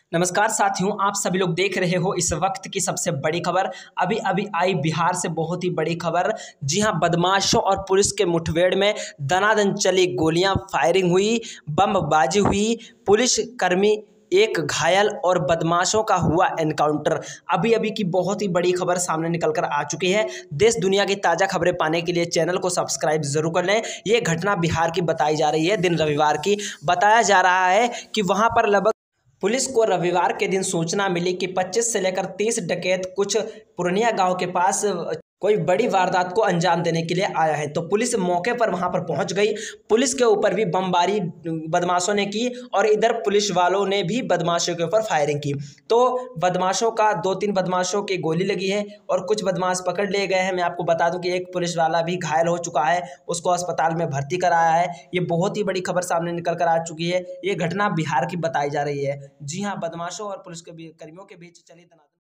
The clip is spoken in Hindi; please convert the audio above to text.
नमस्कार साथियों, आप सभी लोग देख रहे हो इस वक्त की सबसे बड़ी खबर। अभी अभी आई बिहार से बहुत ही बड़ी खबर। जी हां, बदमाशों और पुलिस के मुठभेड़ में दनादन चली गोलियां, फायरिंग हुई, बमबाजी हुई, पुलिस कर्मी एक घायल और बदमाशों का हुआ एनकाउंटर। अभी अभी की बहुत ही बड़ी खबर सामने निकल कर आ चुकी है। देश दुनिया की ताज़ा खबरें पाने के लिए चैनल को सब्सक्राइब जरूर कर लें। ये घटना बिहार की बताई जा रही है, दिन रविवार की। बताया जा रहा है कि वहां पर लगभग पुलिस को रविवार के दिन सूचना मिली कि 25 से लेकर 30 डकैत कुछ पूर्णिया गांव के पास कोई बड़ी वारदात को अंजाम देने के लिए आया है। तो पुलिस मौके पर वहां पर पहुंच गई। पुलिस के ऊपर भी बमबारी बदमाशों ने की और इधर पुलिस वालों ने भी बदमाशों के ऊपर फायरिंग की। तो बदमाशों का 2-3 बदमाशों की गोली लगी है और कुछ बदमाश पकड़ लिए गए हैं। मैं आपको बता दूं कि एक पुलिस वाला भी घायल हो चुका है, उसको अस्पताल में भर्ती कराया है। ये बहुत ही बड़ी खबर सामने निकल कर आ चुकी है। ये घटना बिहार की बताई जा रही है। जी हाँ, बदमाशों और पुलिस के कर्मियों के बीच चली तनातनी।